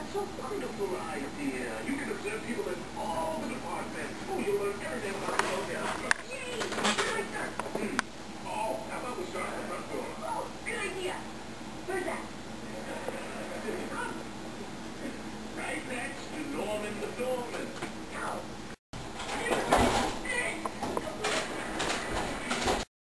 That's a wonderful idea. You can observe people in all the departments. Oh, you'll learn everything